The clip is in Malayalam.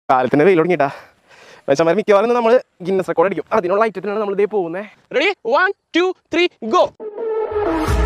കാലത്തിന് വെയിൽ തുടങ്ങിയിട്ടാ മനുഷ്യന്മാർ മിക്കവാറും നമ്മൾ ഗിന്നസ് റെക്കോർഡ് അടിക്കും അതിനുള്ള ഐറ്റത്തിനാണ് നമ്മൾ ഇതേ പോകുന്നത് റെഡി 1 2 3 ഗോ